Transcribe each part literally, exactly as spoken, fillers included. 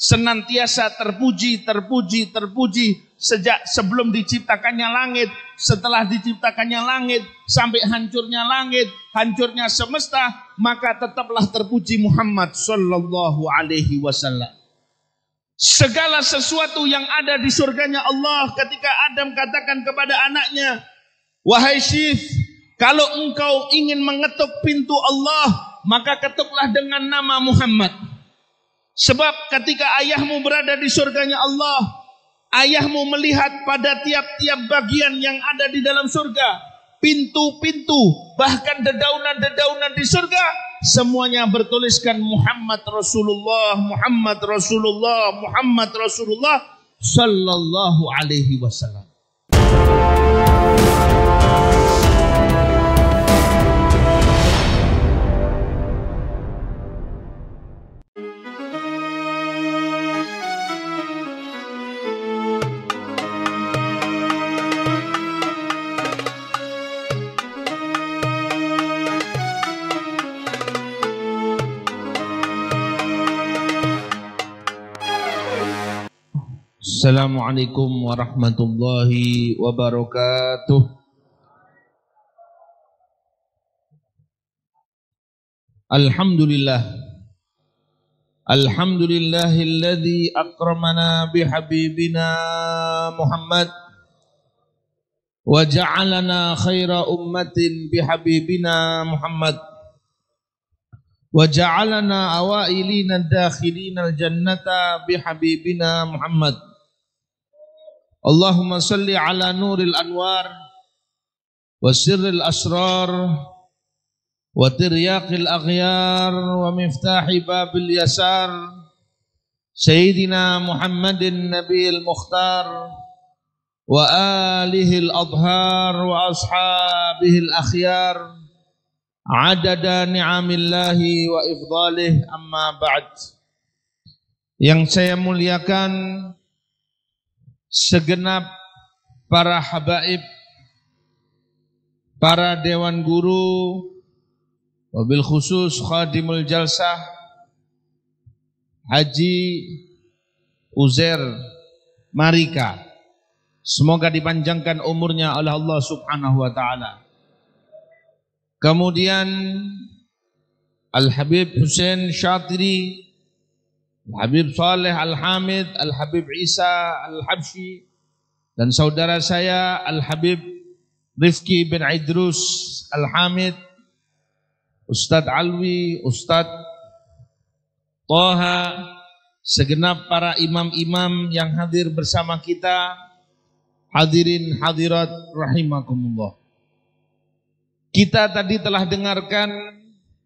senantiasa terpuji, terpuji, terpuji sejak sebelum diciptakannya langit, setelah diciptakannya langit, sampai hancurnya langit, hancurnya semesta, maka tetaplah terpuji Muhammad sallallahu alaihi wasallam. Segala sesuatu yang ada di surganya Allah, ketika Adam katakan kepada anaknya, wahai Syith, kalau engkau ingin mengetuk pintu Allah, maka ketuklah dengan nama Muhammad. Sebab ketika ayahmu berada di surganya Allah, ayahmu melihat pada tiap-tiap bagian yang ada di dalam surga, pintu-pintu, bahkan dedaunan-dedaunan di surga, semuanya bertuliskan Muhammad Rasulullah, Muhammad Rasulullah, Muhammad Rasulullah sallallahu alaihi wasallam. Assalamualaikum warahmatullahi wabarakatuh. Alhamdulillah. Alhamdulillahilladzi akramana bihabibina Muhammad wa ja'alana khaira ummatin bihabibina Muhammad wa ja'alana awailina dakhilina aljannata bihabibina Muhammad. Allahumma salli ala nuril anwar wa sirril asrar wa tiryaqil aghyar wa miftahi babil yasar Sayyidina Muhammadin Nabiyil Mukhtar wa alihil adhar wa ashabihil akhyar adada ni'amillahi wa ifdalih, amma ba'd. Yang saya muliakan segenap para habaib, para dewan guru, wabil khusus khadimul jalsah Haji Uzair Marika, semoga dipanjangkan umurnya oleh Allah subhanahu wa ta'ala. Kemudian Al-Habib Hussein Syatiri, Al-Habib Saleh Al-Hamid, Al-Habib Isa Al-Habsyi, dan saudara saya Al-Habib Rifki bin Idrus Al-Hamid, Ustadz Alwi, Ustadz Toha, segenap para imam-imam yang hadir bersama kita, hadirin hadirat rahimakumullah. Kita tadi telah dengarkan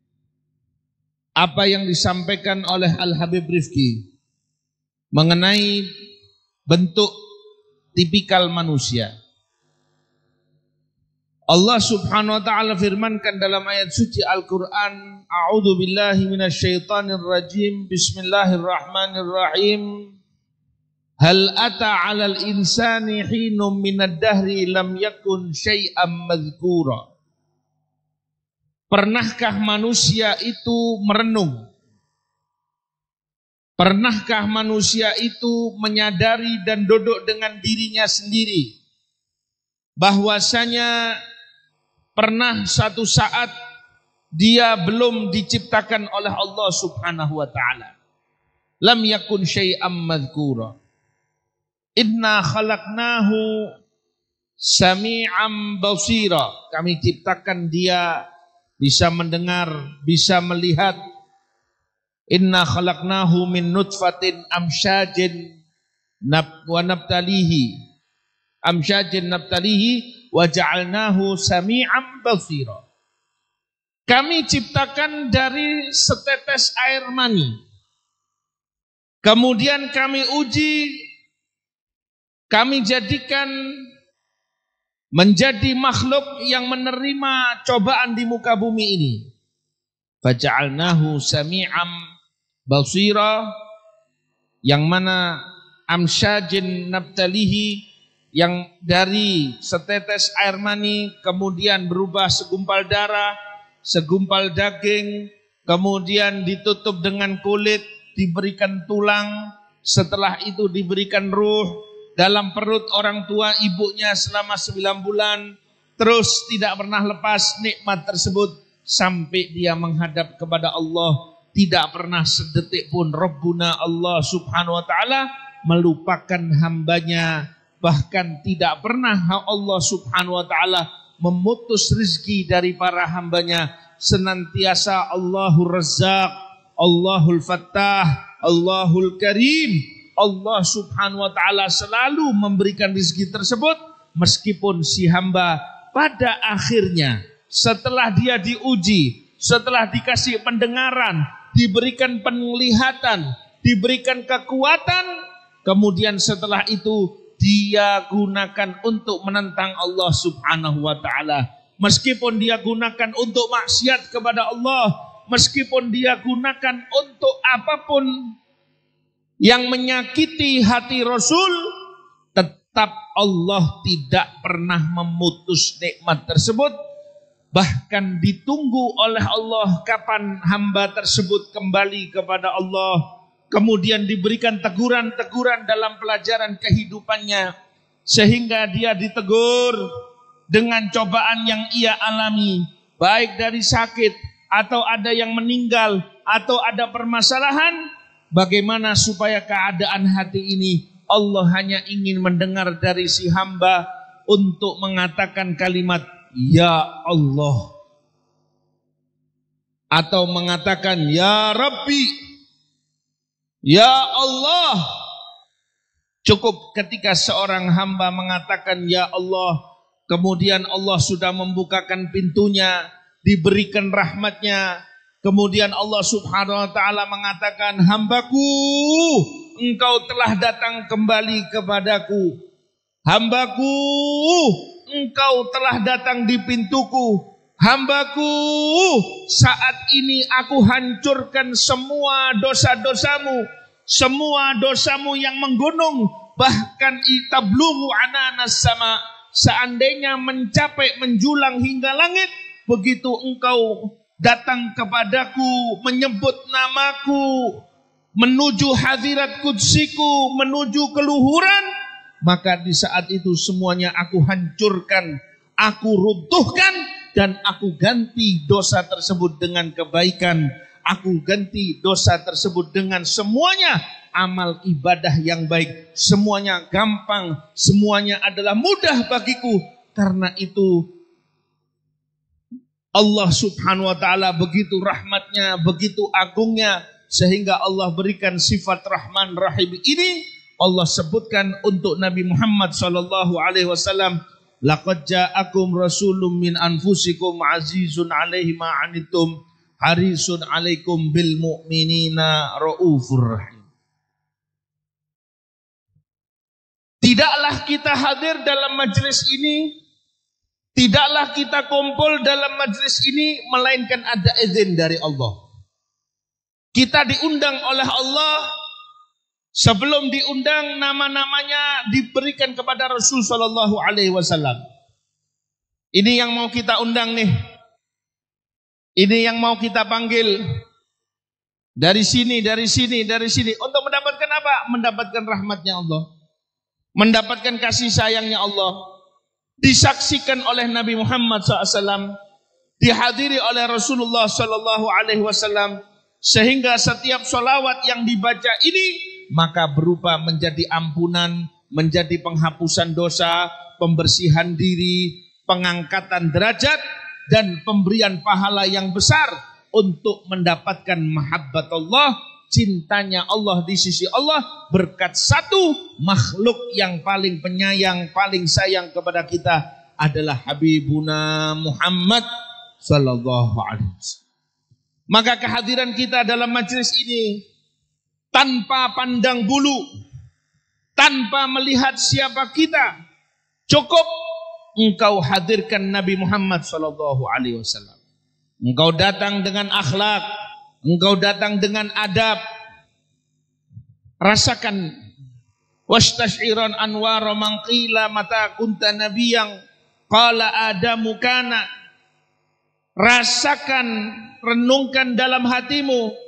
apa yang disampaikan oleh Al-Habib Rifki mengenai bentuk tipikal manusia. Allah subhanahu wa ta'ala firmankan dalam ayat suci Al-Quran, A'udhu billahi minasyaitanir rajim, Bismillahirrahmanirrahim. Hal ata 'alal insani hinum minad dahri lam yakun syai'am madhkura. Pernahkah manusia itu merenung? Pernahkah manusia itu menyadari dan duduk dengan dirinya sendiri bahwasanya pernah suatu saat dia belum diciptakan oleh Allah subhanahu wa ta'ala. Lam yakun syai'am madhkura. Inna khalaqnahu sami'am basira. Kami ciptakan dia bisa mendengar, bisa melihat. Inna khalaqnahu min nutfatin amsyajin nab wa nabtalihi amsyajin nabtalihi wa ja'alnahu sami'an basira. Kami ciptakan dari setetes air mani, kemudian kami uji, kami jadikan menjadi makhluk yang menerima cobaan di muka bumi ini. Faja'alnahu sami'am basira, yang mana amsyajin nabtalihi, yang dari setetes air mani kemudian berubah segumpal darah, segumpal daging, kemudian ditutup dengan kulit, diberikan tulang, setelah itu diberikan ruh dalam perut orang tua ibunya selama sembilan bulan, terus tidak pernah lepas nikmat tersebut sampai dia menghadap kepada Allah. Tidak pernah sedetik pun Rabbuna Allah subhanahu wa ta'ala melupakan hambanya. Bahkan tidak pernah Allah subhanahu wa ta'ala memutus rizki dari para hambanya. Senantiasa Allahur Razzaq, Allahul Fattah, Allahul Karim. Allah subhanahu wa ta'ala selalu memberikan rizki tersebut. Meskipun si hamba pada akhirnya setelah dia diuji, setelah dikasih pendengaran, diberikan penglihatan, diberikan kekuatan, kemudian setelah itu dia gunakan untuk menentang Allah subhanahu wa ta'ala. Meskipun dia gunakan untuk maksiat kepada Allah, meskipun dia gunakan untuk apapun yang menyakiti hati Rasul, tetap Allah tidak pernah memutus nikmat tersebut. Bahkan ditunggu oleh Allah kapan hamba tersebut kembali kepada Allah. Kemudian diberikan teguran-teguran dalam pelajaran kehidupannya, sehingga dia ditegur dengan cobaan yang ia alami, baik dari sakit atau ada yang meninggal atau ada permasalahan. Bagaimana supaya keadaan hati ini Allah hanya ingin mendengar dari si hamba untuk mengatakan kalimat Ya Allah, atau mengatakan Ya Rabbi, Ya Allah. Cukup ketika seorang hamba mengatakan Ya Allah, kemudian Allah sudah membukakan pintunya, diberikan rahmatnya. Kemudian Allah subhanahu wa ta'ala mengatakan, hambaku, engkau telah datang kembali kepadaku. Hambaku, engkau telah datang di pintuku. Hambaku, saat ini aku hancurkan semua dosa-dosamu, semua dosamu yang menggunung, bahkan itabluhu ananas sama, seandainya mencapai menjulang hingga langit, begitu engkau datang kepadaku, menyebut namaku, menuju hadirat kudsiku, menuju keluhuran, maka di saat itu semuanya aku hancurkan, aku runtuhkan, dan aku ganti dosa tersebut dengan kebaikan. Aku ganti dosa tersebut dengan semuanya amal ibadah yang baik. Semuanya gampang, semuanya adalah mudah bagiku. Karena itu Allah subhanahu wa ta'ala begitu rahmatnya, begitu agungnya, sehingga Allah berikan sifat Rahman Rahim ini. Allah sebutkan untuk Nabi Muhammad sallallahu alaihi wasallam, laqad ja'akum rasulun min anfusikum azizun alaihi ma anittum harisun alaikum bil mu'minina raufur rahim. Tidaklah kita hadir dalam majelis ini, tidaklah kita kumpul dalam majelis ini melainkan ada izin dari Allah. Kita diundang oleh Allah. Sebelum diundang, nama-namanya diberikan kepada Rasul sallallahu alaihi wasallam. Ini yang mau kita undang nih. Ini yang mau kita panggil. Dari sini, dari sini, dari sini. Untuk mendapatkan apa? Mendapatkan rahmatnya Allah. Mendapatkan kasih sayangnya Allah. Disaksikan oleh Nabi Muhammad shallallahu alaihi wasallam, dihadiri oleh Rasulullah shallallahu alaihi wasallam, sehingga setiap sholawat yang dibaca ini maka berupa menjadi ampunan, menjadi penghapusan dosa, pembersihan diri, pengangkatan derajat, dan pemberian pahala yang besar untuk mendapatkan mahabbat Allah, cintanya Allah di sisi Allah, berkat satu makhluk yang paling penyayang, paling sayang kepada kita adalah Habibuna Muhammad sallallahu alaihi wasallam. Maka kehadiran kita dalam majelis ini tanpa pandang bulu, tanpa melihat siapa kita, cukup engkau hadirkan Nabi Muhammad sallallahu alaihi wasallam. Engkau datang dengan akhlak, engkau datang dengan adab. Rasakan wastashiran anwara man qila mata kunta nabiyyan qala adamu kana. Rasakan, renungkan dalam hatimu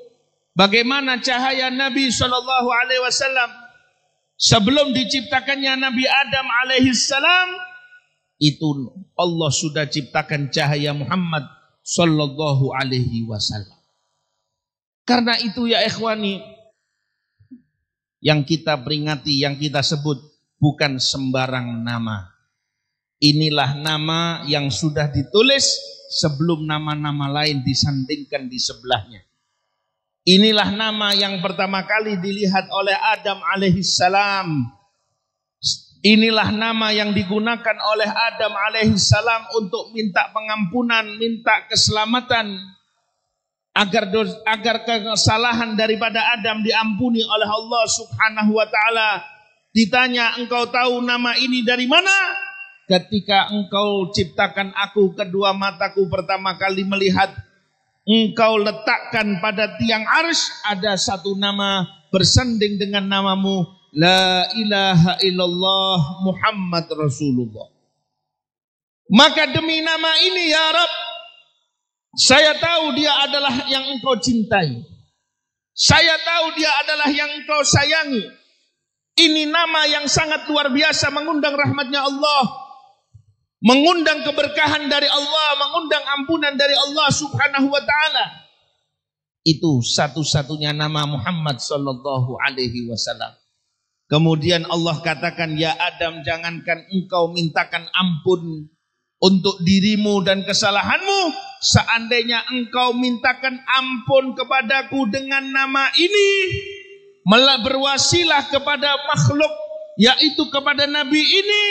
bagaimana cahaya Nabi Shallallahu Alaihi Wasallam sebelum diciptakannya Nabi Adam alaihissalam, itu Allah sudah ciptakan cahaya Muhammad Shallallahu Alaihi Wasallam. Karena itu ya ikhwani, yang kita peringati, yang kita sebut bukan sembarang nama. Inilah nama yang sudah ditulis sebelum nama-nama lain disandingkan di sebelahnya. Inilah nama yang pertama kali dilihat oleh Adam alaihissalam. Inilah nama yang digunakan oleh Adam alaihissalam untuk minta pengampunan, minta keselamatan, agar dos, agar kesalahan daripada Adam diampuni oleh Allah Subhanahu wa taala. Ditanya, engkau tahu nama ini dari mana? Ketika engkau ciptakan aku, kedua mataku pertama kali melihat, engkau letakkan pada tiang arsy ada satu nama bersanding dengan namamu, la ilaha illallah Muhammad Rasulullah. Maka demi nama ini ya Rabb, saya tahu dia adalah yang engkau cintai. Saya tahu dia adalah yang engkau sayangi. Ini nama yang sangat luar biasa, mengundang rahmatnya Allah, mengundang keberkahan dari Allah, mengundang ampunan dari Allah Subhanahu wa taala. Itu satu-satunya nama Muhammad sallallahu alaihi wasallam. Kemudian Allah katakan, ya Adam, jangankan engkau mintakan ampun untuk dirimu dan kesalahanmu, seandainya engkau mintakan ampun kepadaku dengan nama ini, malah berwasilah kepada makhluk, yaitu kepada Nabi ini,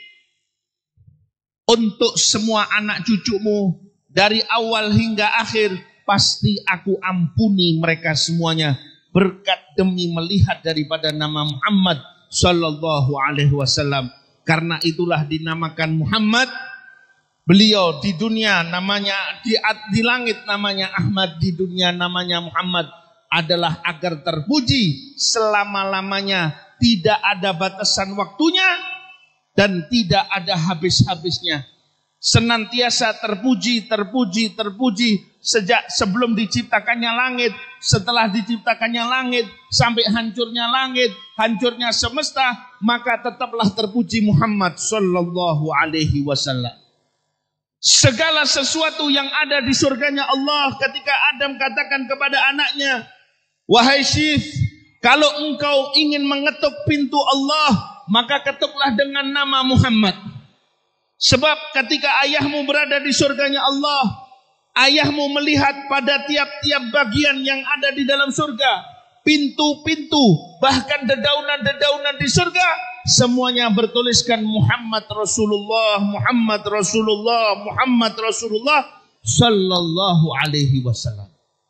untuk semua anak cucumu dari awal hingga akhir, pasti aku ampuni mereka semuanya, berkat demi melihat daripada nama Muhammad sallallahu alaihi wasallam. Karena itulah dinamakan Muhammad. Beliau di dunia namanya, di, di langit namanya Ahmad, di dunia namanya Muhammad, adalah agar terpuji selama-lamanya, tidak ada batasan waktunya dan tidak ada habis-habisnya. Senantiasa terpuji, terpuji, terpuji sejak sebelum diciptakannya langit, setelah diciptakannya langit, sampai hancurnya langit, hancurnya semesta, maka tetaplah terpuji Muhammad sallallahu alaihi wasallam. Segala sesuatu yang ada di surganya Allah, ketika Adam katakan kepada anaknya, wahai Syith, kalau engkau ingin mengetuk pintu Allah, maka ketuklah dengan nama Muhammad. Sebab ketika ayahmu berada di surganya Allah, ayahmu melihat pada tiap-tiap bagian yang ada di dalam surga, pintu-pintu, bahkan dedaunan-dedaunan di surga, semuanya bertuliskan Muhammad Rasulullah, Muhammad Rasulullah, Muhammad Rasulullah sallallahu alaihi wasallam.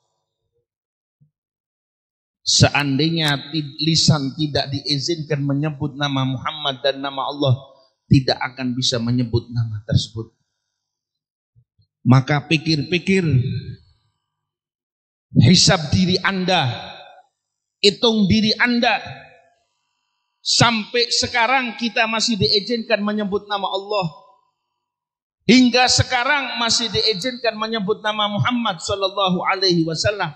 Seandainya lisan tidak diizinkan menyebut nama Muhammad dan nama Allah, tidak akan bisa menyebut nama tersebut. Maka pikir-pikir, hisab diri Anda, hitung diri Anda. Sampai sekarang kita masih diizinkan menyebut nama Allah. Hingga sekarang masih diizinkan menyebut nama Muhammad sallallahu alaihi wasallam.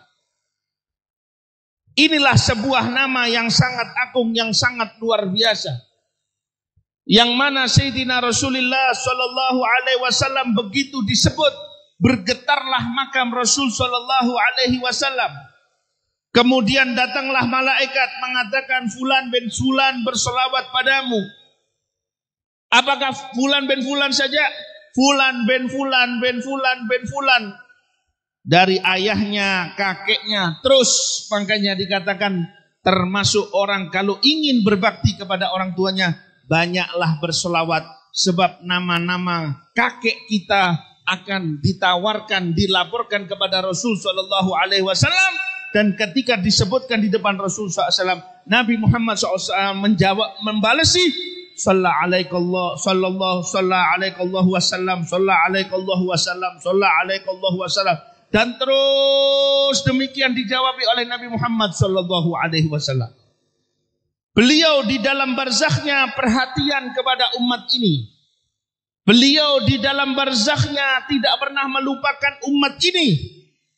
Inilah sebuah nama yang sangat agung, yang sangat luar biasa. Yang mana Sayyidina Rasulullah sallallahu alaihi wasallam begitu disebut, bergetarlah makam Rasul sallallahu alaihi wasallam. Kemudian datanglah malaikat mengatakan, Fulan bin Fulan berselawat padamu. Apakah Fulan bin Fulan saja? Fulan bin Fulan bin Fulan bin Fulan. Dari ayahnya, kakeknya, terus makanya dikatakan termasuk orang kalau ingin berbakti kepada orang tuanya, banyaklah berselawat. Sebab nama-nama kakek kita akan ditawarkan, dilaporkan kepada Rasul sallallahu alaihi wasallam. Dan ketika disebutkan di depan Rasul sallallahu alaihi wasallam, Nabi Muhammad sallallahu alaihi wasallam menjawab, membalasi, sallallahu alaihi sallallahu alaihi wasallam, sallallahu alaihi wasallam, sallallahu alaihi wasallam. Dan terus demikian dijawab oleh Nabi Muhammad sallallahu alaihi wasallam. Beliau di dalam barzakhnya perhatian kepada umat ini. Beliau di dalam barzakhnya tidak pernah melupakan umat ini.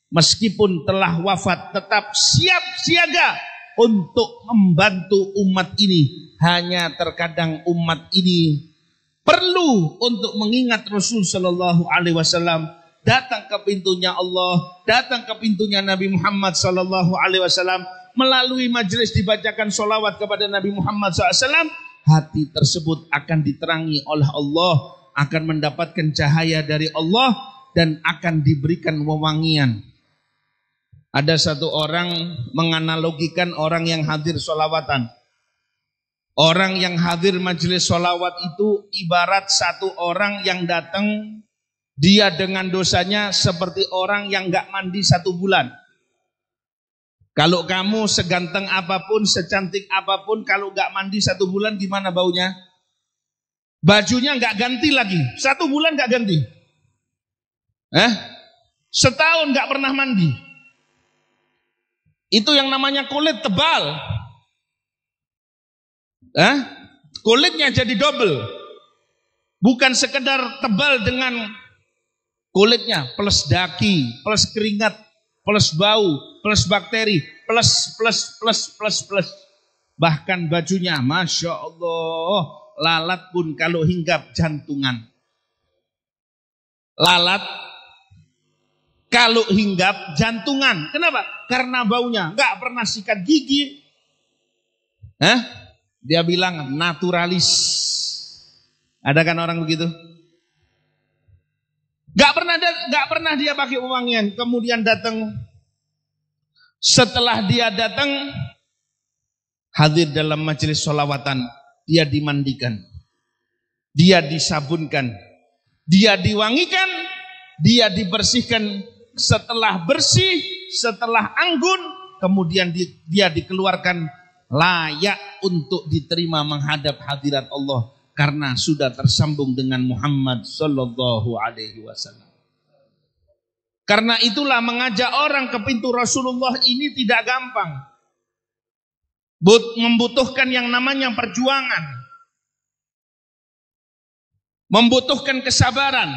meskipun telah wafat tetap siap siaga untuk membantu umat ini. Hanya terkadang umat ini perlu untuk mengingat Rasul Sallallahu Alaihi Wasallam, datang ke pintunya Allah, datang ke pintunya Nabi Muhammad Sallallahu Alaihi Wasallam, melalui majelis dibacakan sholawat kepada Nabi Muhammad Sallallahu Alaihi Wasallam, hati tersebut akan diterangi oleh Allah, akan mendapatkan cahaya dari Allah, dan akan diberikan wewangian. Ada satu orang menganalogikan orang yang hadir sholawatan. Orang yang hadir majelis sholawat itu ibarat satu orang yang datang, dia dengan dosanya seperti orang yang gak mandi satu bulan. Kalau kamu seganteng apapun, secantik apapun, kalau gak mandi satu bulan gimana baunya? Bajunya gak ganti lagi, satu bulan gak ganti. Eh? Setahun gak pernah mandi. Itu yang namanya kulit tebal. Eh? Kulitnya jadi double. Bukan sekedar tebal dengan kulitnya, plus daki, plus keringat, plus bau, plus bakteri, plus plus plus plus plus. Bahkan bajunya, masya Allah, lalat pun kalau hinggap jantungan. Lalat kalau hinggap jantungan. Kenapa? Karena baunya. Nggak pernah sikat gigi. Hah? Dia bilang naturalis. Ada kan orang begitu? Gak pernah gak pernah dia pakai wewangian. Kemudian datang, setelah dia datang hadir dalam majelis sholawatan, dia dimandikan, dia disabunkan, dia diwangikan, dia dibersihkan. Setelah bersih, setelah anggun, kemudian dia dikeluarkan layak untuk diterima menghadap hadirat Allah karena sudah tersambung dengan Muhammad Sallallahu Alaihi Wasallam. Karena itulah mengajak orang ke pintu Rasulullah ini tidak gampang, membutuhkan yang namanya perjuangan, membutuhkan kesabaran,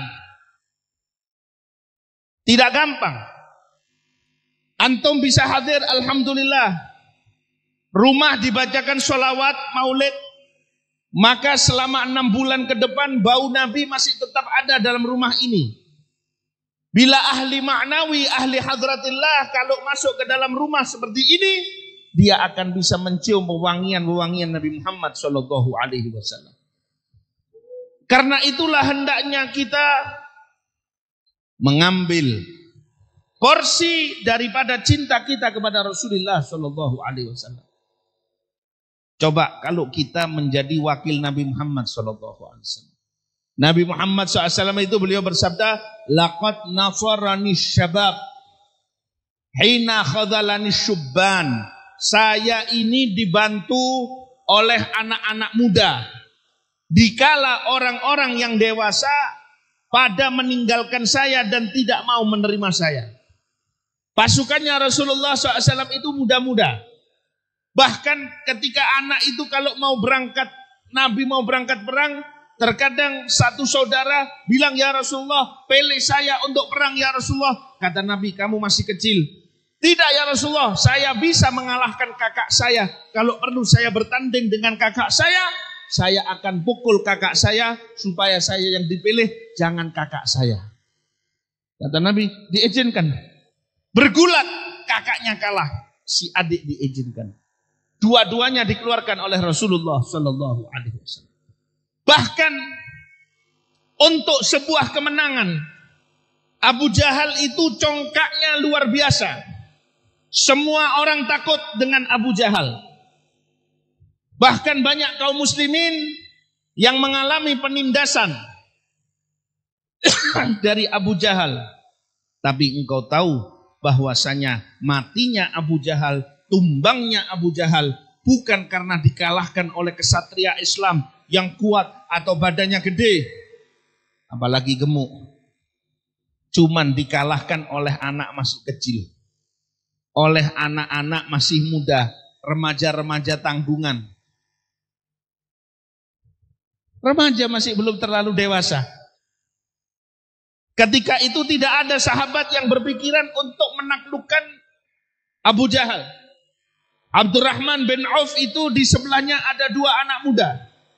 tidak gampang. Antum bisa hadir, alhamdulillah. Rumah dibacakan sholawat maulid, maka selama enam bulan ke depan bau Nabi masih tetap ada dalam rumah ini. Bila ahli ma'nawi, ahli hadratillah kalau masuk ke dalam rumah seperti ini, dia akan bisa mencium wewangian-wewangian Nabi Muhammad Sallallahu Alaihi Wasallam. Karena itulah hendaknya kita mengambil porsi daripada cinta kita kepada Rasulullah Sallallahu Alaihi Wasallam. Coba kalau kita menjadi wakil Nabi Muhammad Sallallahu Alaihi Wasallam. Nabi Muhammad Sallallahu Alaihi Wasallam itu beliau bersabda, laqad nafarani syabab hina khadhalani syubban. Saya ini dibantu oleh anak-anak muda dikala orang-orang yang dewasa pada meninggalkan saya dan tidak mau menerima saya. Pasukannya Rasulullah Sallallahu Alaihi Wasallam itu muda-muda. Bahkan ketika anak itu kalau mau berangkat, Nabi mau berangkat perang, terkadang satu saudara bilang, ya Rasulullah, pilih saya untuk perang ya Rasulullah. Kata Nabi, kamu masih kecil. Tidak ya Rasulullah, saya bisa mengalahkan kakak saya. Kalau perlu saya bertanding dengan kakak saya, saya akan pukul kakak saya supaya saya yang dipilih, jangan kakak saya. Kata Nabi, diizinkan. Bergulat, kakaknya kalah, si adik diizinkan. Dua-duanya dikeluarkan oleh Rasulullah Sallallahu Alaihi Wasallam. Bahkan untuk sebuah kemenangan, Abu Jahal itu congkaknya luar biasa. Semua orang takut dengan Abu Jahal. Bahkan banyak kaum muslimin yang mengalami penindasan dari Abu Jahal. Tapi engkau tahu bahwasanya matinya Abu Jahal, tumbangnya Abu Jahal bukan karena dikalahkan oleh kesatria Islam yang kuat atau badannya gede, apalagi gemuk. Cuman dikalahkan oleh anak masih kecil, oleh anak-anak masih muda, remaja-remaja tanggungan. Remaja masih belum terlalu dewasa. Ketika itu tidak ada sahabat yang berpikiran untuk menaklukkan Abu Jahal. Abdurrahman bin Auf itu di sebelahnya ada dua anak muda.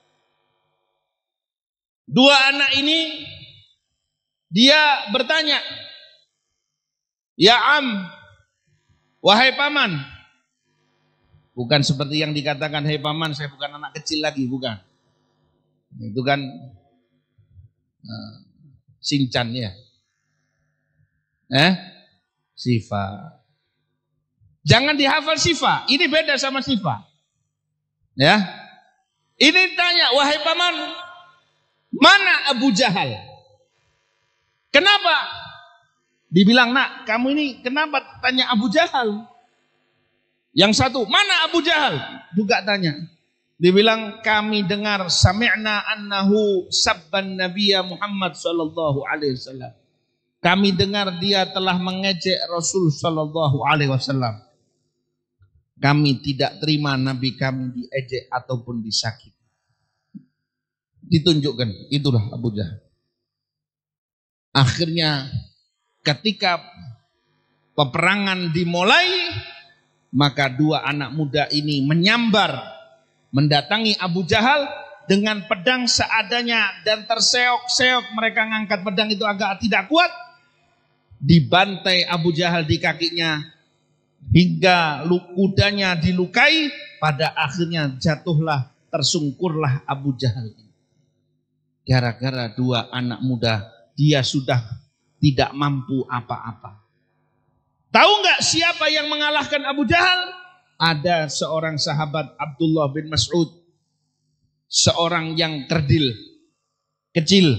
Dua anak ini dia bertanya, "Ya Am, wahai paman." Bukan seperti yang dikatakan, "Hei paman, saya bukan anak kecil lagi," bukan. Itu kan uh, Sinchan ya. Eh? Sifa. Jangan dihafal Sifa. Ini beda sama Sifa. Ya. Ini tanya, "Wahai paman, mana Abu Jahal?" Kenapa? Dibilang, "Nak, kamu ini kenapa tanya Abu Jahal?" Yang satu, "Mana Abu Jahal?" Juga tanya. Dibilang, "Kami dengar sami'na annahu sabban Nabiya Muhammad sallallahu alaihi wasallam." Kami dengar dia telah mengejek Rasul sallallahu alaihi wasallam. Kami tidak terima Nabi kami diejek ataupun disakiti. Ditunjukkan, itulah Abu Jahal. Akhirnya ketika peperangan dimulai, maka dua anak muda ini menyambar mendatangi Abu Jahal dengan pedang seadanya dan terseok-seok. Mereka ngangkat pedang itu agak tidak kuat. Dibantai Abu Jahal di kakinya hingga kudanya dilukai. Pada akhirnya jatuhlah, tersungkurlah Abu Jahal. Gara-gara dua anak muda, dia sudah tidak mampu apa-apa. Tahu nggak siapa yang mengalahkan Abu Jahal? Ada seorang sahabat Abdullah bin Mas'ud. Seorang yang kerdil, kecil.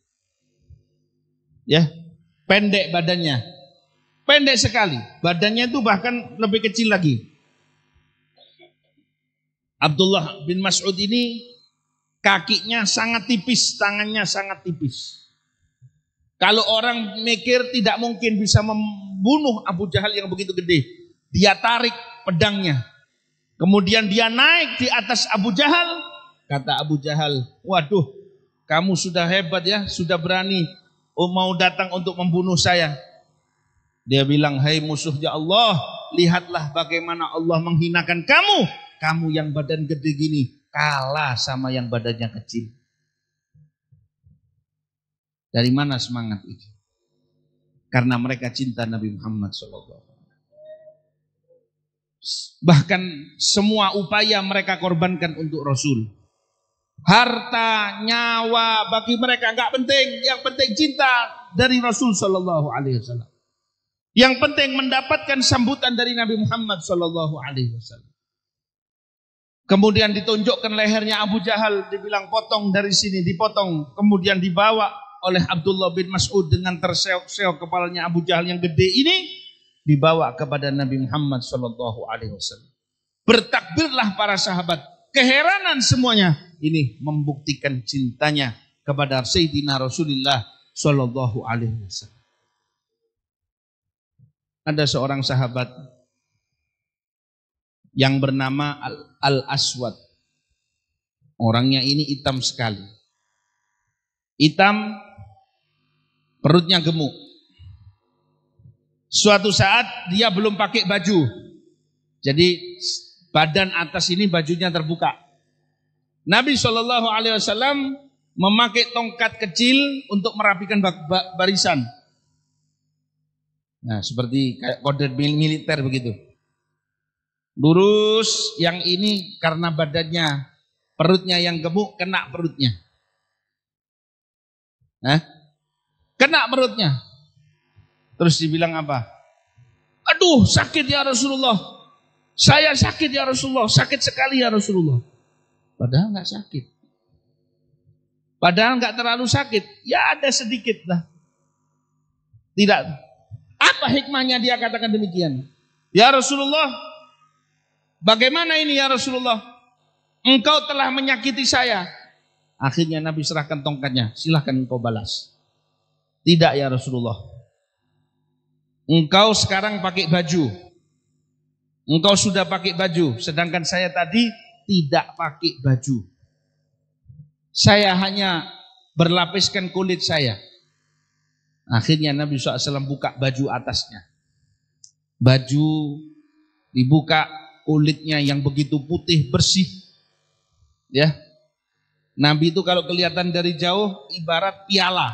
Ya, pendek badannya. Pendek sekali. Badannya itu bahkan lebih kecil lagi. Abdullah bin Mas'ud ini kakinya sangat tipis, tangannya sangat tipis. Kalau orang mikir tidak mungkin bisa membunuh Abu Jahal yang begitu gede. Dia tarik pedangnya. Kemudian dia naik di atas Abu Jahal. Kata Abu Jahal, "Waduh, kamu sudah hebat ya, sudah berani oh, mau datang untuk membunuh saya." Dia bilang, "Hai musuhnya Allah, lihatlah bagaimana Allah menghinakan kamu. Kamu yang badan gede gini, kalah sama yang badannya kecil." Dari mana semangat itu? Karena mereka cinta Nabi Muhammad shallallahu alaihi wasallam. Bahkan semua upaya mereka korbankan untuk Rasul. Harta, nyawa bagi mereka nggak penting. Yang penting cinta dari Rasul Shallallahu Alaihi Wasallam. Yang penting mendapatkan sambutan dari Nabi Muhammad Shallallahu Alaihi Wasallam. Kemudian ditunjukkan lehernya Abu Jahal, dibilang potong dari sini, dipotong. Kemudian dibawa oleh Abdullah bin Mas'ud dengan terseok-seok kepalanya Abu Jahal yang gede ini, dibawa kepada Nabi Muhammad Shallallahu Alaihi Wasallam. Bertakbirlah para sahabat, keheranan semuanya. Ini membuktikan cintanya kepada Sayyidina Rasulullah Shallallahu Alaihi Wasallam. Ada seorang sahabat yang bernama Al-Aswad. Orangnya ini hitam sekali. Hitam, perutnya gemuk. Suatu saat dia belum pakai baju. Jadi badan atas ini bajunya terbuka. Nabi shallallahu alaihi wasallam memakai tongkat kecil untuk merapikan barisan. Nah, seperti kayak kode militer begitu. Lurus, yang ini karena badannya, perutnya yang gemuk, kena perutnya. Nah, kena perutnya. Terus dibilang apa? Aduh, sakit ya Rasulullah. Saya sakit ya Rasulullah, sakit sekali ya Rasulullah. Padahal nggak sakit. Padahal nggak terlalu sakit. Ya ada sedikit lah. Tidak. Apa hikmahnya dia katakan demikian? Ya Rasulullah, bagaimana ini ya Rasulullah? Engkau telah menyakiti saya. Akhirnya Nabi serahkan tongkatnya. Silahkan engkau balas. Tidak ya Rasulullah. Engkau sekarang pakai baju. Engkau sudah pakai baju. Sedangkan saya tadi tidak pakai baju. Saya hanya berlapiskan kulit saya. Akhirnya Nabi shallallahu alaihi wasallam buka baju atasnya. Baju dibuka, kulitnya yang begitu putih bersih. Ya. Nabi itu kalau kelihatan dari jauh ibarat piala.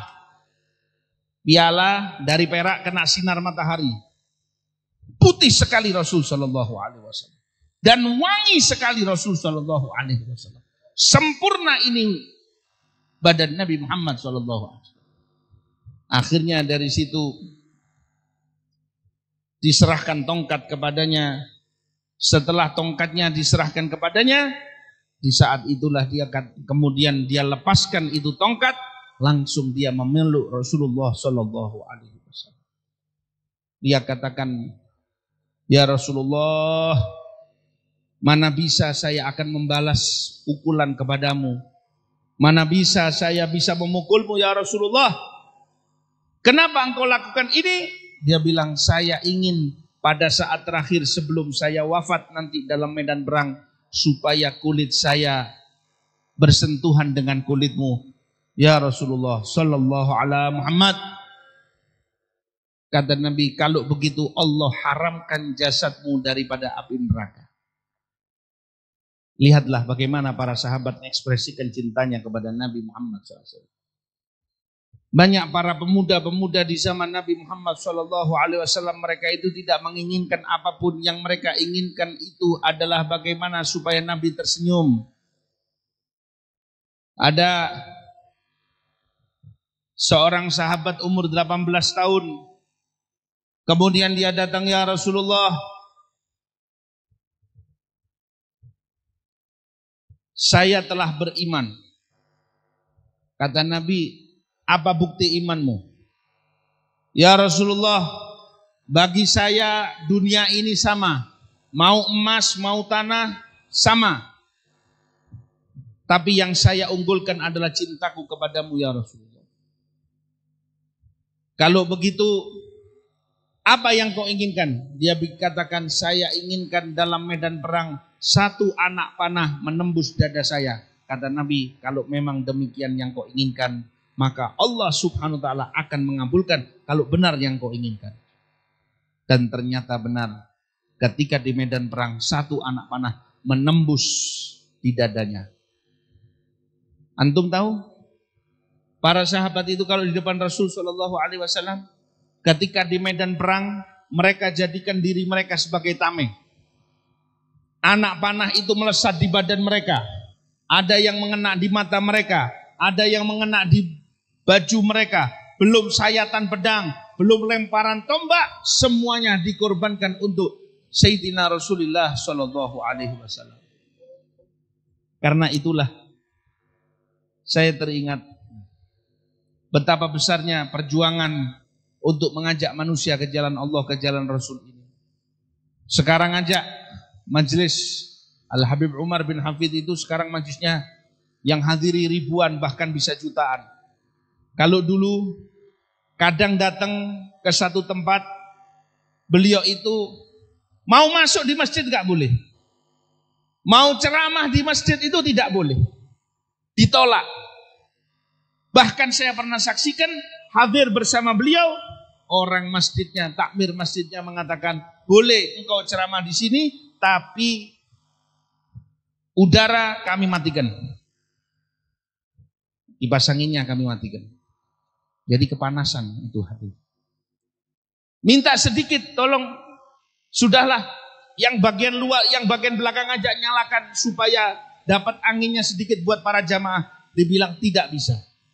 Piala dari perak kena sinar matahari. Putih sekali Rasul sallallahu alaihi wasallam. Dan wangi sekali Rasul sallallahu alaihi wasallam. Sempurna ini badan Nabi Muhammad sallallahu alaihi wasallam. Akhirnya dari situ diserahkan tongkat kepadanya. Setelah tongkatnya diserahkan kepadanya, di saat itulah dia kemudian dia lepaskan itu tongkat, langsung dia memeluk Rasulullah sallallahu alaihi wasallam. Dia katakan, "Ya Rasulullah, mana bisa saya akan membalas pukulan kepadamu? Mana bisa saya bisa memukulmu ya Rasulullah? Kenapa engkau lakukan ini?" Dia bilang, "Saya ingin pada saat terakhir sebelum saya wafat nanti dalam medan perang, supaya kulit saya bersentuhan dengan kulitmu ya Rasulullah sallallahu alaihi Muhammad." Kata Nabi, "Kalau begitu Allah haramkan jasadmu daripada api neraka." Lihatlah bagaimana para sahabat mengekspresikan cintanya kepada Nabi Muhammad shallallahu alaihi wasallam. Banyak para pemuda-pemuda di zaman Nabi Muhammad shallallahu alaihi wasallam, mereka itu tidak menginginkan apapun. Yang mereka inginkan itu adalah bagaimana supaya Nabi tersenyum. Ada seorang sahabat umur delapan belas tahun. Kemudian dia datang, "Ya Rasulullah, saya telah beriman." Kata Nabi, "Apa bukti imanmu?" "Ya Rasulullah, bagi saya dunia ini sama. Mau emas, mau tanah, sama. Tapi yang saya unggulkan adalah cintaku kepadamu ya Rasulullah." "Kalau begitu, apa yang kau inginkan?" Dia katakan, "Saya inginkan dalam medan perang satu anak panah menembus dada saya." Kata Nabi, "Kalau memang demikian yang kau inginkan, maka Allah subhanahu wa ta'ala akan mengabulkan kalau benar yang kau inginkan." Dan ternyata benar. Ketika di medan perang, satu anak panah menembus di dadanya. Antum tahu? Para sahabat itu kalau di depan Rasul sallallahu alaihi wasallam, ketika di medan perang, mereka jadikan diri mereka sebagai tameng. Anak panah itu melesat di badan mereka. Ada yang mengena di mata mereka. Ada yang mengena di baju mereka. Belum sayatan pedang, belum lemparan tombak, semuanya dikorbankan untuk Sayyidina Rasulullah sallallahu alaihi wasallam. Karena itulah saya teringat betapa besarnya perjuangan untuk mengajak manusia ke jalan Allah, ke jalan Rasul ini. Sekarang aja majelis Al-Habib Umar bin Hafid itu sekarang majelisnya yang hadiri ribuan, bahkan bisa jutaan. Kalau dulu kadang datang ke satu tempat, beliau itu mau masuk di masjid gak boleh. Mau ceramah di masjid itu tidak boleh. Ditolak. Bahkan saya pernah saksikan hadir bersama beliau, orang masjidnya, takmir masjidnya mengatakan, "Boleh engkau ceramah di sini, tapi udara kami matikan. Kipas anginnya kami matikan." Jadi kepanasan itu hati. Minta sedikit, tolong, sudahlah, yang bagian luar, yang bagian belakang aja nyalakan supaya dapat anginnya sedikit buat para jamaah. Dibilang tidak bisa.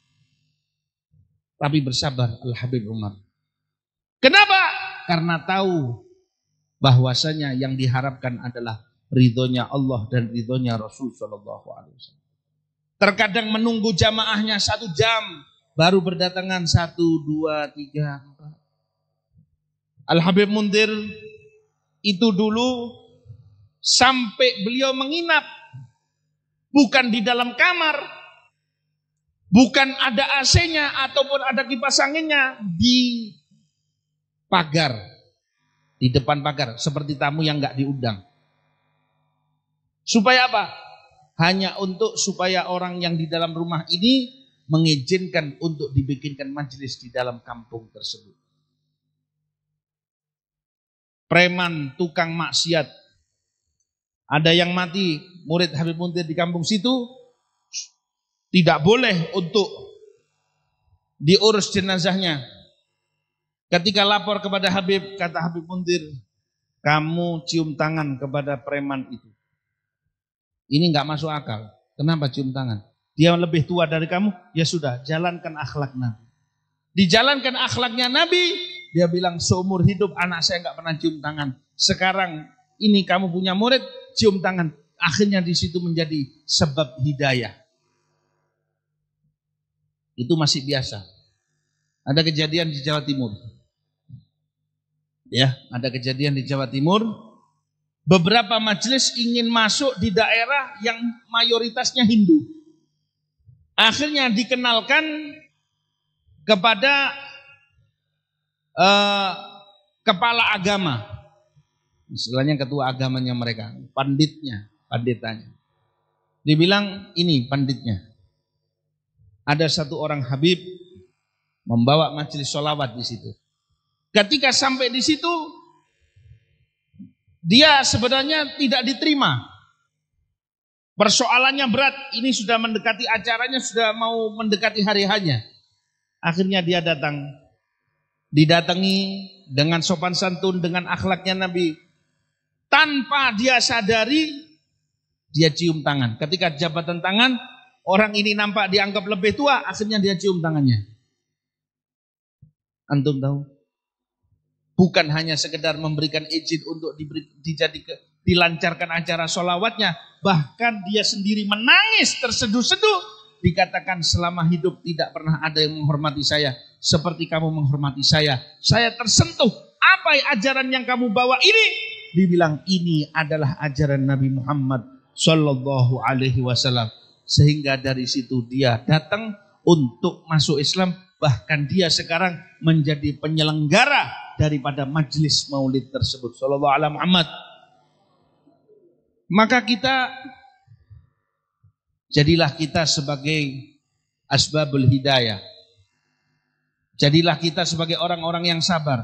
Tapi bersabar Al-Habib Umar. Kenapa? Karena tahu bahwasanya yang diharapkan adalah ridhonya Allah dan ridhonya Rasul sallallahu alaihi wasallam. Terkadang menunggu jamaahnya satu jam, baru berdatangan satu, dua, tiga, empat. Al-Habib Mundir itu dulu sampai beliau menginap bukan di dalam kamar, bukan ada A C-nya ataupun ada kipas anginnya, di pagar, di depan pagar, seperti tamu yang nggak diundang. Supaya apa? Hanya untuk supaya orang yang di dalam rumah ini mengizinkan untuk dibikinkan majelis di dalam kampung tersebut. Preman, tukang maksiat, ada yang mati, murid Habib Muntir di kampung situ, tidak boleh untuk diurus jenazahnya. Ketika lapor kepada Habib, kata Habib Muntir, kamu cium tangan kepada preman itu. Ini nggak masuk akal. Kenapa cium tangan? Dia lebih tua dari kamu, ya sudah, jalankan akhlak Nabi. Dijalankan akhlaknya Nabi, dia bilang seumur hidup anak saya nggak pernah cium tangan. Sekarang ini kamu punya murid, cium tangan. Akhirnya di situ menjadi sebab hidayah. Itu masih biasa. Ada kejadian di Jawa Timur. Ya, ada kejadian di Jawa Timur. Beberapa majelis ingin masuk di daerah yang mayoritasnya Hindu. Akhirnya dikenalkan kepada uh, kepala agama, istilahnya ketua agamanya mereka, panditnya, panditanya. Dibilang ini panditnya. Ada satu orang Habib membawa majelis sholawat di situ. Ketika sampai di situ, dia sebenarnya tidak diterima. Persoalannya berat, ini sudah mendekati acaranya, sudah mau mendekati hari hanya. Akhirnya dia datang, didatangi dengan sopan santun, dengan akhlaknya Nabi. Tanpa dia sadari, dia cium tangan. Ketika jabatan tangan, orang ini nampak dianggap lebih tua, akhirnya dia cium tangannya. Antum tahu? Bukan hanya sekedar memberikan izin untuk diberi, dijadi, dilancarkan acara sholawatnya, bahkan dia sendiri menangis terseduh-seduh. Dikatakan selama hidup tidak pernah ada yang menghormati saya seperti kamu menghormati saya. Saya tersentuh. Apa ajaran yang kamu bawa ini? Dibilang ini adalah ajaran Nabi Muhammad Sallallahu Alaihi Wasallam. Sehingga dari situ dia datang untuk masuk Islam. Bahkan dia sekarang menjadi penyelenggara daripada majelis maulid tersebut. Sallallahu Alaihi Muhammad. Maka kita, jadilah kita sebagai asbabul hidayah. Jadilah kita sebagai orang-orang yang sabar.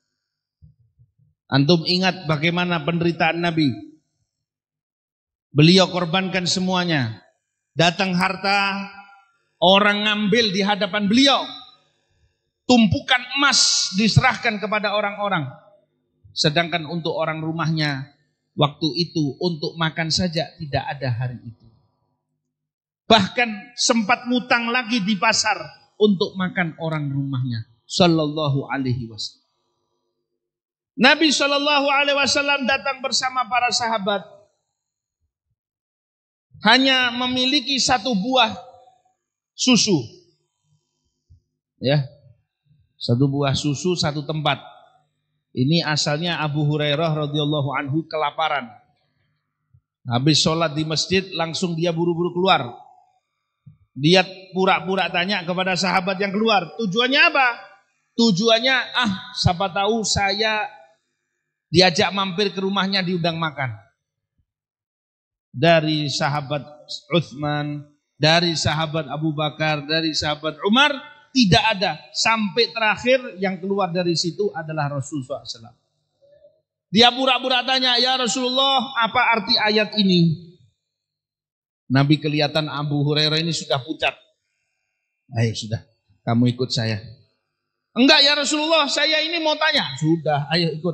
Antum ingat bagaimana penderitaan Nabi. Beliau korbankan semuanya. Datang harta, orang ngambil di hadapan beliau. Tumpukan emas diserahkan kepada orang-orang. Sedangkan untuk orang rumahnya, waktu itu untuk makan saja tidak ada hari itu. Bahkan sempat ngutang lagi di pasar untuk makan orang rumahnya. Sallallahu alaihi wasallam. Nabi Sallallahu alaihi wasallam datang bersama para sahabat. Hanya memiliki satu buah susu. Ya. Satu buah susu, satu tempat. Ini asalnya Abu Hurairah radhiyallahu anhu kelaparan. Habis sholat di masjid langsung dia buru-buru keluar. Dia pura-pura tanya kepada sahabat yang keluar, tujuannya apa? Tujuannya, ah siapa tahu saya diajak mampir ke rumahnya diundang makan. Dari sahabat Utsman, dari sahabat Abu Bakar, dari sahabat Umar, tidak ada. Sampai terakhir yang keluar dari situ adalah Rasulullah shallallahu alaihi wasallam. Dia pura-pura tanya, ya Rasulullah, apa arti ayat ini? Nabi kelihatan Abu Hurairah ini sudah pucat. Ayo sudah, kamu ikut saya. Enggak ya Rasulullah, saya ini mau tanya. Sudah, ayo ikut.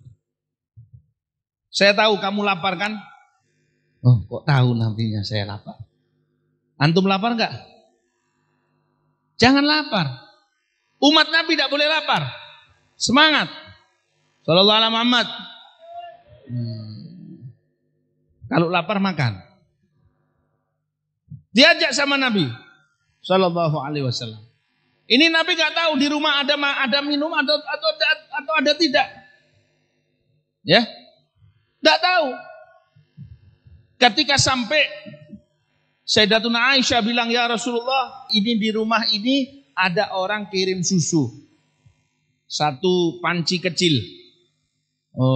Saya tahu kamu lapar kan? Oh, kok tahu nantinya saya lapar? Antum lapar enggak? Jangan lapar. Umat Nabi tidak boleh lapar. Semangat. Sallallahu alaihi Muhammad. Hmm. Kalau lapar makan. Diajak sama Nabi Sallallahu alaihi wasallam. Ini Nabi gak tahu di rumah ada ada minum atau atau atau ada tidak. Ya? Gak tahu. Ketika sampai Sayyidatuna Aisyah bilang, ya Rasulullah, ini di rumah ini ada orang kirim susu. Satu panci kecil.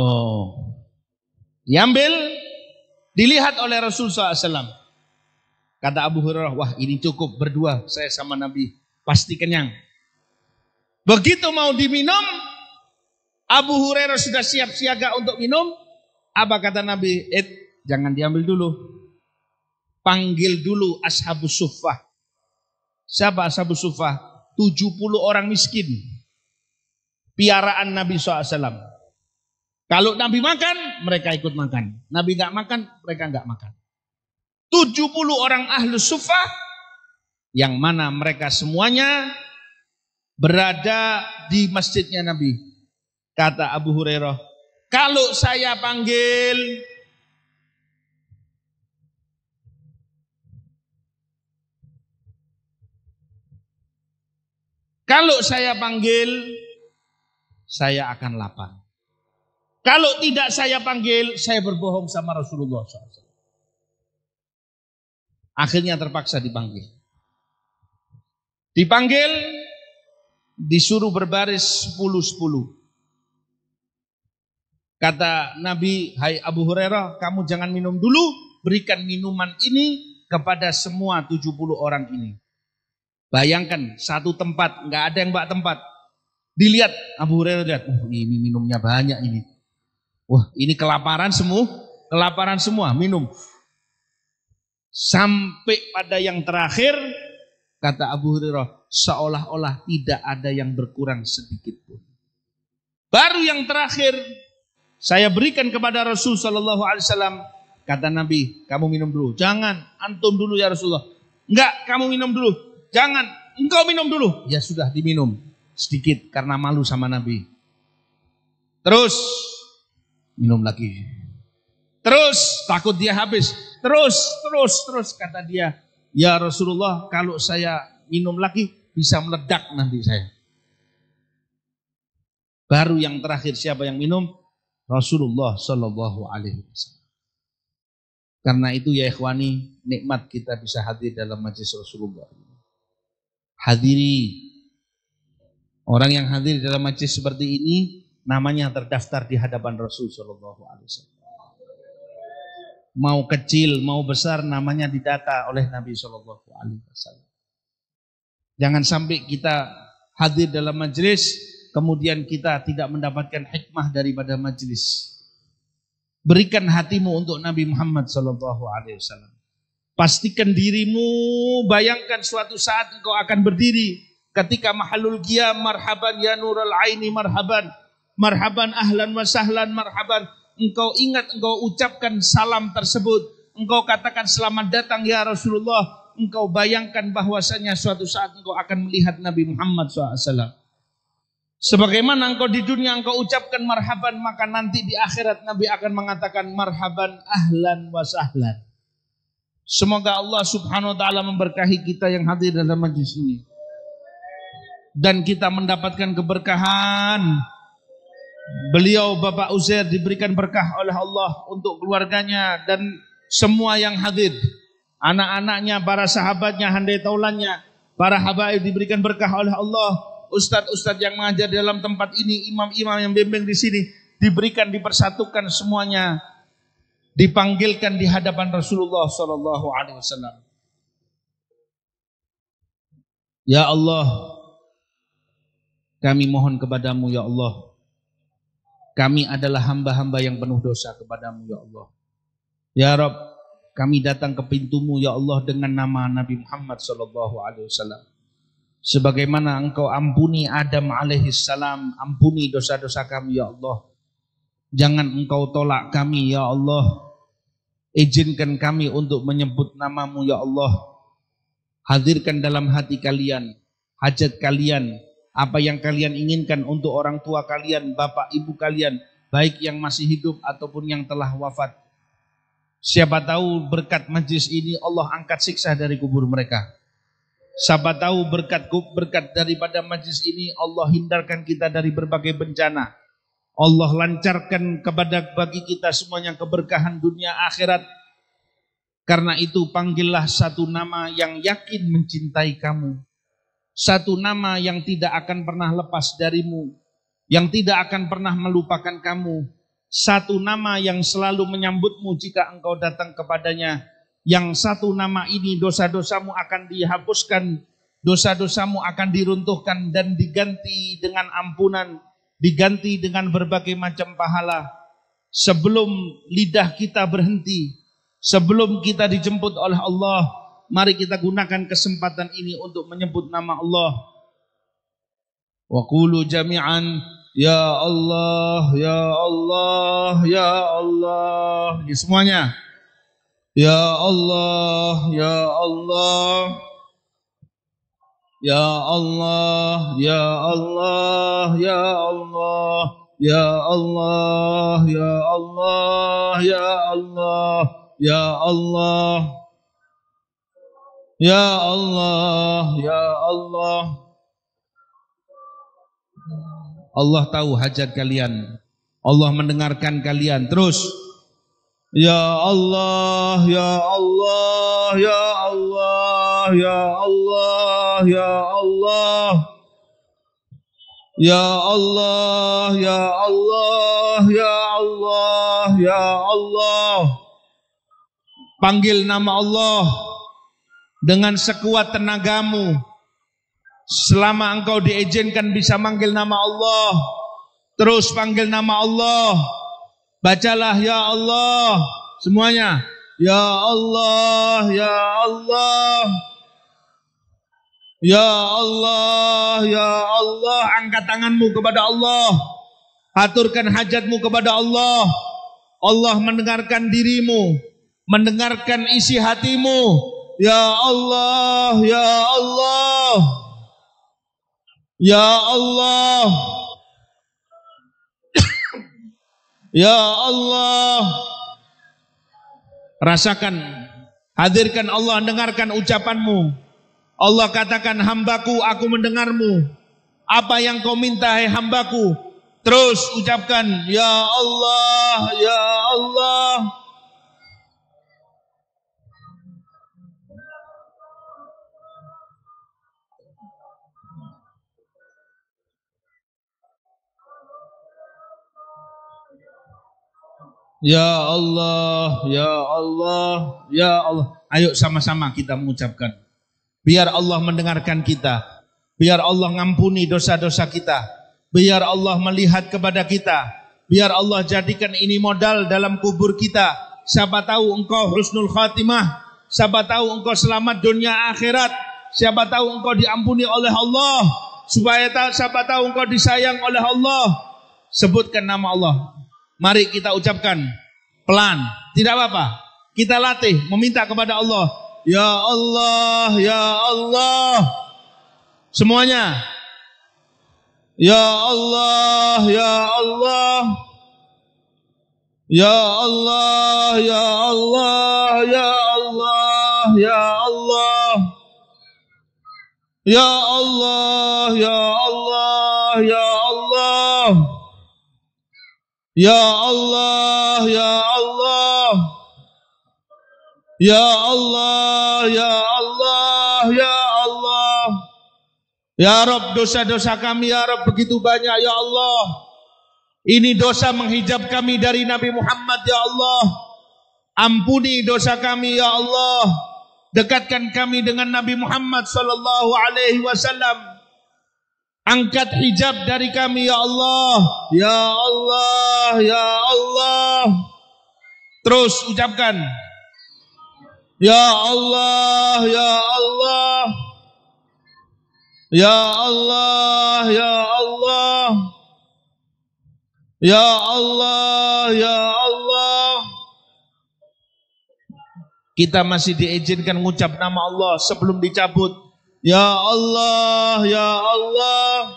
Oh. Diambil, dilihat oleh Rasul shallallahu alaihi wasallam. Kata Abu Hurairah, wah ini cukup berdua saya sama Nabi, pasti kenyang. Begitu mau diminum, Abu Hurairah sudah siap siaga untuk minum. Apa kata Nabi? Eh, jangan diambil dulu. Panggil dulu ashabus suffah. Siapa ashabus suffah? tujuh puluh orang miskin. Piaraan Nabi shallallahu alaihi wasallam. Kalau Nabi makan, mereka ikut makan. Nabi gak makan, mereka gak makan. tujuh puluh orang ahlus suffah, yang mana mereka semuanya berada di masjidnya Nabi. Kata Abu Hurairah, kalau saya panggil, kalau saya panggil, saya akan lapar. Kalau tidak saya panggil, saya berbohong sama Rasulullah shallallahu alaihi wasallam. Akhirnya terpaksa dipanggil. Dipanggil, disuruh berbaris sepuluh sepuluh. Kata Nabi, hai Abu Hurairah, kamu jangan minum dulu, berikan minuman ini kepada semua tujuh puluh orang ini. Bayangkan, satu tempat, nggak ada yang bak tempat. Dilihat, Abu Hurairah lihat, oh ini minumnya banyak ini. Wah, ini kelaparan semua, kelaparan semua, minum. Sampai pada yang terakhir, kata Abu Hurairah, seolah-olah tidak ada yang berkurang sedikit pun. Baru yang terakhir, saya berikan kepada Rasul Sallallahu Alaihi Wasallam. Kata Nabi, kamu minum dulu. Jangan, antum dulu ya Rasulullah. Enggak, kamu minum dulu. Jangan, engkau minum dulu. Ya sudah, diminum sedikit karena malu sama Nabi. Terus minum lagi. Terus takut dia habis. Terus, terus, terus kata dia, ya Rasulullah, kalau saya minum lagi bisa meledak nanti saya. Baru yang terakhir siapa yang minum? Rasulullah Shallallahu Alaihi Wasallam. Karena itu ya ikhwani, nikmat kita bisa hadir dalam majelis Rasulullah. Hadiri. Orang yang hadir dalam majelis seperti ini namanya terdaftar di hadapan Rasul Shallallahu Alaihi Wasallam. Mau kecil, mau besar, namanya didata oleh Nabi Shallallahu Alaihi Wasallam. Jangan sampai kita hadir dalam majelis, kemudian kita tidak mendapatkan hikmah daripada majelis. Berikan hatimu untuk Nabi Muhammad Shallallahu Alaihi Wasallam. Pastikan dirimu, bayangkan suatu saat engkau akan berdiri ketika mahalul qiyam, marhaban ya nurul aini, marhaban, marhaban ahlan wa sahlan, marhaban. Engkau ingat, engkau ucapkan salam tersebut. Engkau katakan selamat datang ya Rasulullah. Engkau bayangkan bahwasanya suatu saat engkau akan melihat Nabi Muhammad shallallahu alaihi wasallam. Sebagaimana engkau di dunia engkau ucapkan marhaban, maka nanti di akhirat Nabi akan mengatakan marhaban ahlan wa sahlan. Semoga Allah subhanahu wa ta'ala memberkahi kita yang hadir dalam majlis ini. Dan kita mendapatkan keberkahan. Beliau Bapak Uzair diberikan berkah oleh Allah untuk keluarganya dan semua yang hadir. Anak-anaknya, para sahabatnya, handai taulannya, para habaib diberikan berkah oleh Allah. Ustadz-ustadz yang mengajar dalam tempat ini, imam-imam yang bimbing di sini, diberikan, dipersatukan semuanya, dipanggilkan di hadapan Rasulullah Sallallahu Alaihi Wasallam. Ya Allah, kami mohon kepadamu ya Allah. Kami adalah hamba-hamba yang penuh dosa kepadamu ya Allah. Ya Rabb, kami datang ke pintumu ya Allah dengan nama Nabi Muhammad sallallahu alaihi wasallam. Sebagaimana engkau ampuni Adam alaihi salam, ampuni dosa-dosa kami ya Allah. Jangan engkau tolak kami ya Allah. Izinkan kami untuk menyebut namamu ya Allah. Hadirkan dalam hati kalian hajat kalian, apa yang kalian inginkan untuk orang tua kalian, bapak ibu kalian, baik yang masih hidup ataupun yang telah wafat. Siapa tahu berkat majlis ini Allah angkat siksa dari kubur mereka. Siapa tahu berkat berkat daripada majlis ini Allah hindarkan kita dari berbagai bencana. Allah lancarkan kepada bagi kita semuanya keberkahan dunia akhirat. Karena itu panggillah satu nama yang yakin mencintai kamu. Satu nama yang tidak akan pernah lepas darimu, yang tidak akan pernah melupakan kamu. Satu nama yang selalu menyambutmu jika engkau datang kepadanya. Yang satu nama ini dosa-dosamu akan dihapuskan, dosa-dosamu akan diruntuhkan dan diganti dengan ampunan, diganti dengan berbagai macam pahala. Sebelum lidah kita berhenti, sebelum kita dijemput oleh Allah, mari kita gunakan kesempatan ini untuk menyebut nama Allah. Wa qulu jami'an ya Allah, ya Allah, ya Allah. Ini semuanya. Ya Allah, ya Allah, ya Allah, ya Allah, ya Allah, ya Allah, ya Allah, ya Allah, ya Allah, ya Allah, ya Allah. Allah tahu hajat kalian. Allah mendengarkan kalian. Terus. Ya Allah, ya Allah, ya Allah, ya Allah, ya Allah, ya Allah, ya Allah, ya Allah, ya Allah. Panggil nama Allah dengan sekuat tenagamu. Selama engkau diizinkan bisa manggil nama Allah, terus panggil nama Allah. Bacalah ya Allah semuanya. Ya Allah, ya Allah, ya Allah, ya Allah. Angkat tanganmu kepada Allah, aturkan hajatmu kepada Allah. Allah mendengarkan dirimu, mendengarkan isi hatimu. Ya Allah, ya Allah, ya Allah, ya Allah. Rasakan, hadirkan Allah, dengarkan ucapanmu. Allah katakan, hambaku, aku mendengarmu. Apa yang kau minta, hai hambaku. Terus ucapkan, ya Allah, ya Allah. Ya Allah, ya Allah, ya Allah. Ayo sama-sama kita mengucapkan. Biar Allah mendengarkan kita. Biar Allah ngampuni dosa-dosa kita. Biar Allah melihat kepada kita. Biar Allah jadikan ini modal dalam kubur kita. Siapa tahu engkau husnul khatimah. Siapa tahu engkau selamat dunia akhirat. Siapa tahu engkau diampuni oleh Allah. Supaya tahu, siapa tahu engkau disayang oleh Allah. Sebutkan nama Allah. Mari kita ucapkan pelan, tidak apa-apa. Kita latih meminta kepada Allah. Ya Allah, ya Allah. Semuanya. Ya Allah, ya Allah. Ya Allah, ya Allah, ya Allah, ya Allah. Ya Allah, ya Allah, ya Allah. Ya Allah, ya Allah, ya Allah, ya Allah, ya Allah. Ya Rabb, dosa-dosa kami ya Rabb begitu banyak ya Allah. Ini dosa menghijab kami dari Nabi Muhammad ya Allah. Ampuni dosa kami ya Allah. Dekatkan kami dengan Nabi Muhammad sallallahu alaihi wasallam. Angkat hijab dari kami ya Allah. Ya Allah, ya Allah. Terus ucapkan. Ya Allah, ya Allah. Ya Allah, ya Allah. Ya Allah, ya Allah. Kita masih diizinkan mengucap nama Allah sebelum dicabut. Ya Allah, ya Allah.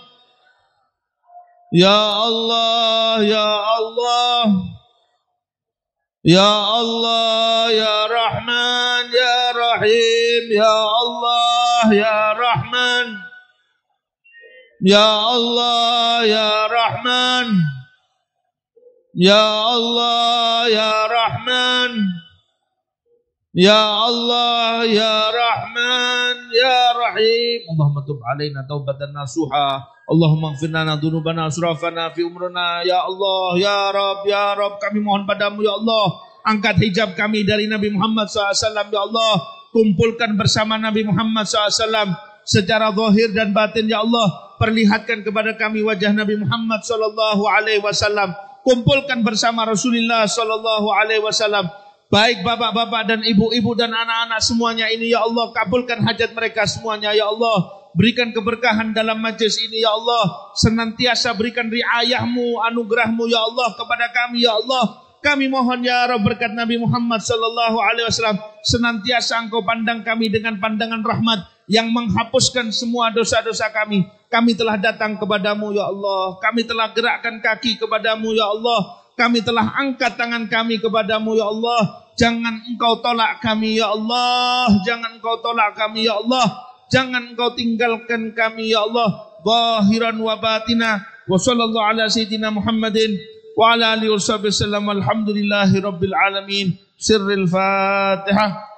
Ya Allah, ya Allah. Ya Allah, ya Rahman, ya Rahim. Ya Allah, ya Rahman. Ya Allah, ya Rahman. Ya Allah, ya Rahman. Ya Allah, ya Rahman, ya Rahim. Allahumma tub alaina taubatan nasuha. Allahumma ighfir lana dzunubana asrafana fi umrina. Ya Allah, ya Rabb, ya Rabb, kami mohon padamu ya Allah. Angkat hijab kami dari Nabi Muhammad shallallahu alaihi wasallam, ya Allah. Kumpulkan bersama Nabi Muhammad shallallahu alaihi wasallam secara zahir dan batin, ya Allah. Perlihatkan kepada kami wajah Nabi Muhammad sallallahu alaihi wasallam. Kumpulkan bersama Rasulullah sallallahu alaihi wasallam. Baik bapak-bapak dan ibu-ibu dan anak-anak semuanya ini, ya Allah. Kabulkan hajat mereka semuanya, ya Allah. Berikan keberkahan dalam majlis ini, ya Allah. Senantiasa berikan riayahmu, anugerahmu, ya Allah, kepada kami, ya Allah. Kami mohon ya Rabb, berkat Nabi Muhammad sallallahu alaihi wasallam, senantiasa Engkau pandang kami dengan pandangan rahmat yang menghapuskan semua dosa-dosa kami. Kami telah datang kepadamu, ya Allah. Kami telah gerakkan kaki kepadamu, ya Allah. Kami telah angkat tangan kami kepadamu, ya Allah. Jangan Engkau tolak kami, ya Allah. Jangan Engkau tolak kami, ya Allah. Jangan Engkau tinggalkan kami, ya Allah. Zahiran wa batina. Wa sallallahu ala sayyidina Muhammadin wa ala alihi wa sahbihi wasallam. Alhamdulillahi rabbil alamin. Sirril Fatihah.